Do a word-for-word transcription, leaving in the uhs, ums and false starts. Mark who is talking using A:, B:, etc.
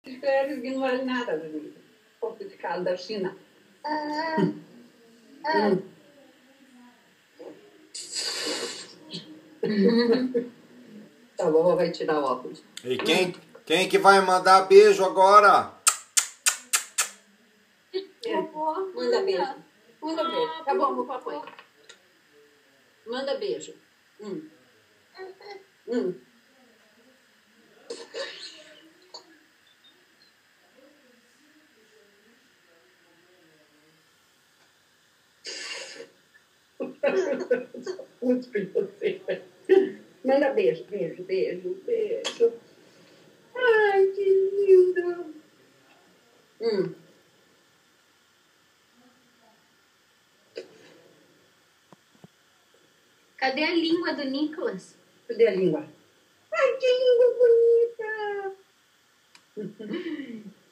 A: férias que não vale nada, Juninho. Ponto de casa da China. Ah, ah. Hum. Tá, a vovó vai tirar o óculos.
B: E quem, hum. quem que vai mandar beijo agora?
A: É. Manda beijo. Manda beijo. Tá bom, meu papai. Manda beijo. Hum. Hum. Muito pra você. Manda beijo, beijo, beijo, beijo. Ai, que lindo. Hum.
C: Cadê a língua do Nicolas?
A: Cadê a língua? Ai, que língua bonita.